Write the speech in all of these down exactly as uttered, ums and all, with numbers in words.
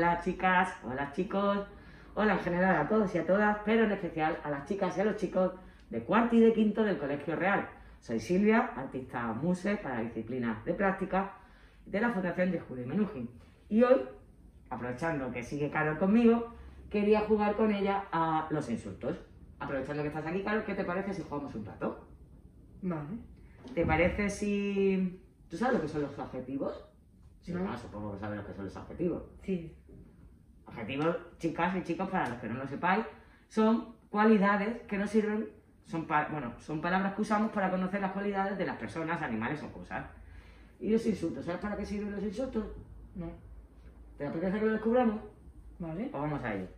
Hola chicas, hola chicos, hola en general a todos y a todas, pero en especial a las chicas y a los chicos de cuarto y de quinto del Colegio Real. Soy Silvia, artista muse para disciplinas de práctica de la Fundación de Judy Menuhin. Y hoy, aprovechando que sigue Carol conmigo, quería jugar con ella a los insultos. Aprovechando que estás aquí, Carol, ¿qué te parece si jugamos un rato? Vale. ¿Te parece si... ¿Tú sabes lo que son los adjetivos? Sí, No. no, supongo que sabes lo que son los adjetivos. Sí. Adjetivos, chicas y chicos, para los que no lo sepáis, son cualidades que nos sirven, son, pa bueno, son palabras que usamos para conocer las cualidades de las personas, animales o cosas. ¿Y los insultos? ¿Sabes para qué sirven los insultos? No. ¿Te apetece que lo descubramos? Vale. Pues vamos a ello.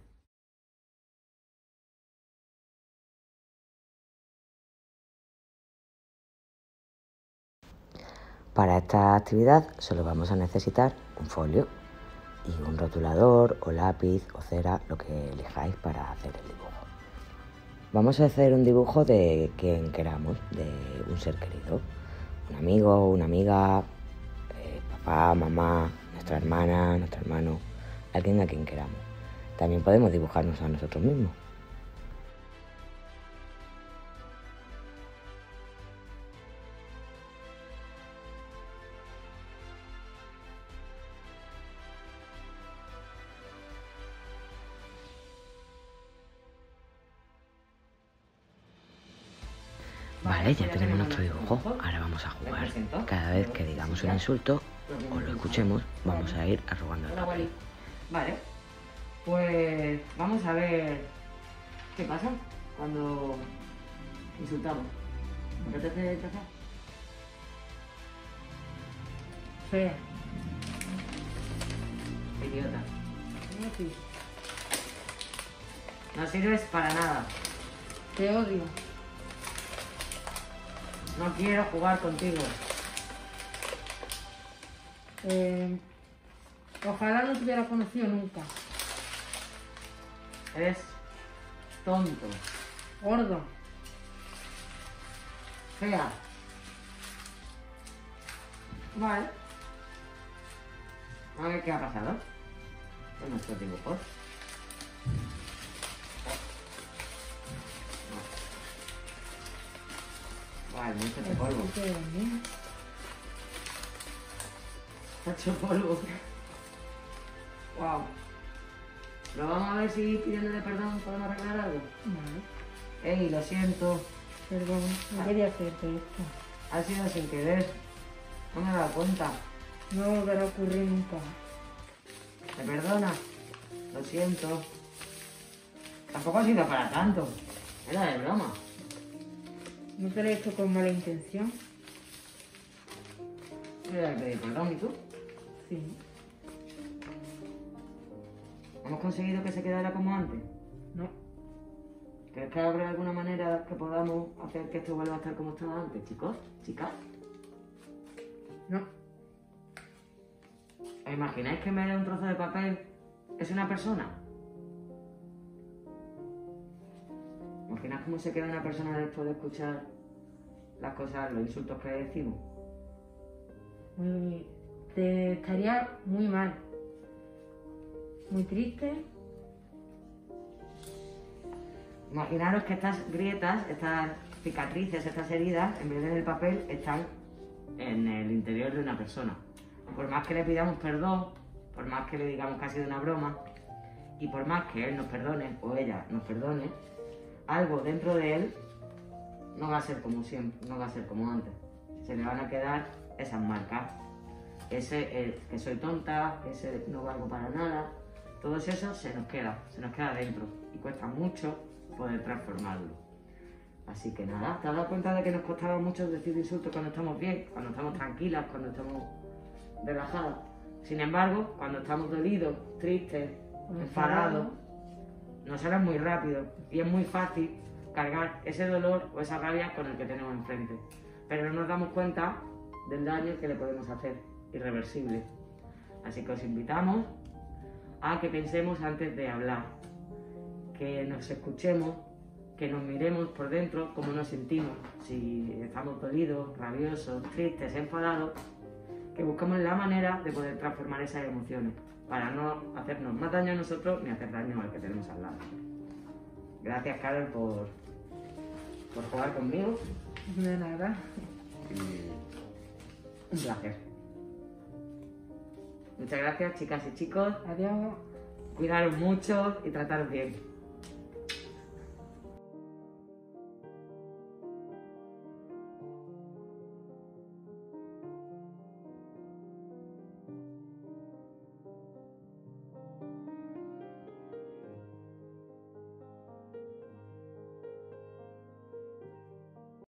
Para esta actividad solo vamos a necesitar un folio y un rotulador o lápiz o cera, lo que elijáis para hacer el dibujo. Vamos a hacer un dibujo de quien queramos, de un ser querido, un amigo, una amiga, eh, papá, mamá, nuestra hermana, nuestro hermano, alguien a quien queramos. También podemos dibujarnos a nosotros mismos. Vale, ya tenemos nuestro dibujo. Ahora vamos a jugar. Cada vez que digamos un insulto o lo escuchemos, vamos a ir arrugando el papel. Vale, pues vamos a ver qué pasa cuando insultamos. ¿Te apetece empezar? Fea. Idiota. Aquí. No sirves para nada. Te odio. No quiero jugar contigo. Eh, ojalá no te hubiera conocido nunca. Eres tonto. Gordo. Fea. Vale. A ver qué ha pasado con nuestros dibujos. Vale, mucho de polvo. Así que, bien. Está hecho polvo. Wow. Pero vamos a ver si pidiéndole perdón podemos arreglar algo. Vale. Ey, lo siento. Perdón, no quería hacerte esto. Ha sido sin querer. No me he dado cuenta. No volverá a ocurrir nunca. ¿Me perdona? Lo siento. Tampoco ha sido para tanto. Era de broma. No te lo he hecho con mala intención. Era de pedir perdón, ¿y tú? Sí. ¿Hemos conseguido que se quedara como antes? No. ¿Crees que habrá alguna manera que podamos hacer que esto vuelva a estar como estaba antes, chicos? ¿Chicas? No. ¿Os imagináis que en vez de un trozo de papel es una persona? ¿Imagináis cómo se queda una persona después de escuchar las cosas, los insultos que decimos? Muy, te estaría muy mal. Muy triste. Imaginaros que estas grietas, estas cicatrices, estas heridas, en vez de en el papel, están en el interior de una persona. Por más que le pidamos perdón, por más que le digamos que ha sido una broma, y por más que él nos perdone o ella nos perdone, algo dentro de él no va a ser como siempre, no va a ser como antes. Se le van a quedar esas marcas. Ese eh, que soy tonta, ese no valgo para nada, todo eso se nos queda, se nos queda dentro y cuesta mucho poder transformarlo. Así que nada, ¿te has dado cuenta de que nos costaba mucho decir insultos cuando estamos bien, cuando estamos tranquilas, cuando estamos relajadas? Sin embargo, cuando estamos dolidos, tristes, enfadados, nos salen muy rápido y es muy fácil cargar ese dolor o esa rabia con el que tenemos enfrente. Pero no nos damos cuenta del daño que le podemos hacer, irreversible. Así que os invitamos a que pensemos antes de hablar, que nos escuchemos, que nos miremos por dentro cómo nos sentimos, si estamos dolidos, rabiosos, tristes, enfadados, que buscamos la manera de poder transformar esas emociones para no hacernos más daño a nosotros ni hacer daño al que tenemos al lado. Gracias, Carol, por, por jugar conmigo. De nada. Y un placer. Muchas gracias, chicas y chicos. Adiós. Cuidaros mucho y trataros bien.